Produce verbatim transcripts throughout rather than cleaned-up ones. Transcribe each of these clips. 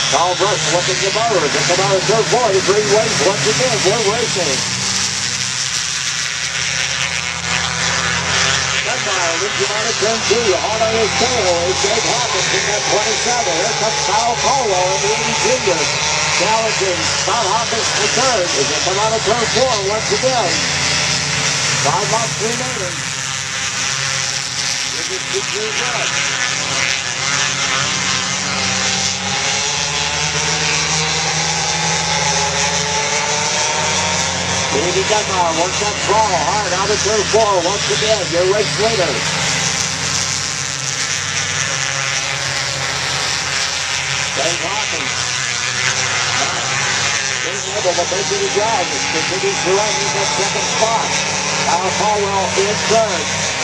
Carl Brush looking the motors. They come out of turn four. The green waves once again. They're racing. Dunbar leads him out of turn two. Hard on his tail is Dave Hawkins in that twenty-seven. Here comes Kyle Caldwell in the eighty junior. Challenging Scott Hawkins for third as they come out of turn four once again. Five laps remaining. This is two three good. Davey Dunbar works that throttle hard out of turn four once again. Your race leader. Dave Hawkins. Being able to make it again. Continues to run in that second spot. Kyle Caldwell in third.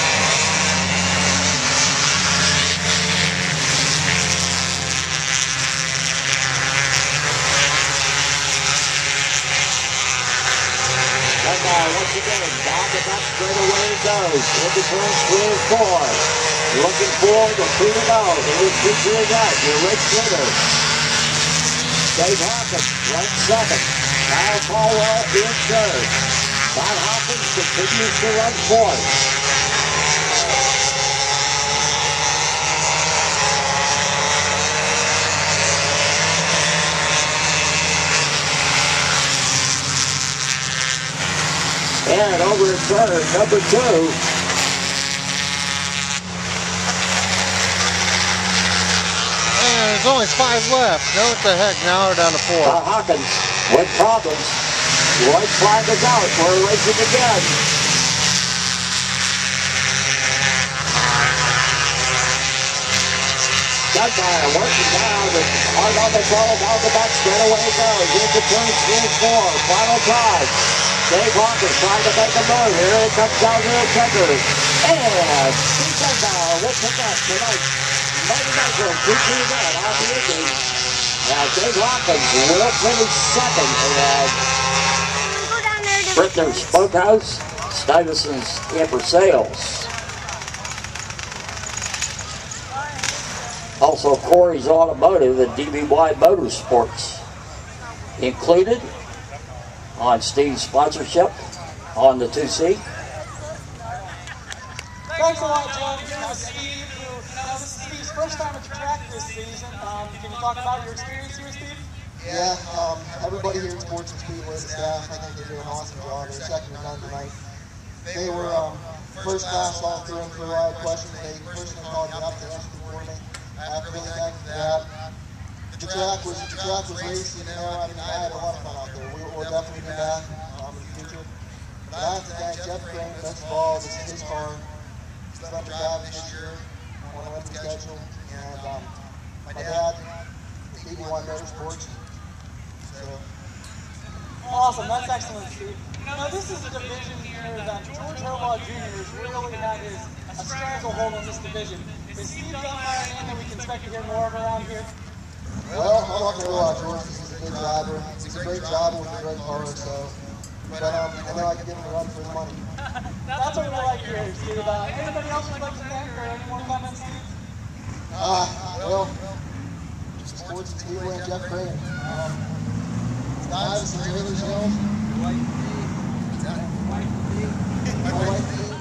Dunbar once again, down the back straightaway it goes. Into turns three and four. Looking forward to two to go. It is featuring that, your race leader. Dave Hawkins, right second. Kyle Caldwell in third. Scott Hawkins continues to run fourth. And over in turn number two. And there's only five left. Now what the heck? Now we're down to four. Uh, Hawkins with problems. White flag is out. We're racing again. Dunbar working down with hard on the throttle, down the back, straight away it goes. Into turn three and four. Final time. Dave Hawkins trying to make a move. Here it comes down to the checker. And Steve Dunbar will pick up tonight. Mighty Metro, two two one on the Indy. Now Dave Hawkins will finish second. And Brickner's Smokehouse, Stuyvesant's Amber Sales. Also Corey's Automotive and D B Y Motorsports included on Steve's sponsorship on the two C. Thanks a lot, John. This is Steve. Now, this is Steve's first time at the track this season. Um, can you talk about your experience here, Steve? Yeah, um, everybody here at Sports and Speedway, the staff, I think they did an awesome job. They're second to none tonight. They were um, first class all through and through. I had questions. They personally called me up to answer for me. I have to really thank them for that. The track was the track was racing, you know. I mean, I had a lot of fun out there. We will definitely be back um, in the future. But I have to thank Jeff Crane, best of all. This is his car. He's let me drive this year on a limited schedule. And um, my dad, D B Y Motorsports. So. Awesome, that's excellent, Steve. Now, this is a division here that George Harbaugh Junior has really had his a stranglehold on this division. Is Steve Dunbar a name that we can expect to hear more of around here? Well, I'm not going to lie, George. He's a good driver. He's a great driver with a great car, so. But um, I know I can give him a run for his money. That's what we like to hear, Steve. Uh, anybody else would like to thank or any more comments, Steve? Ah, uh, well, Sports and Speedway and Jeff Crane. Um, Stuyvesant, Taylor Jones. White White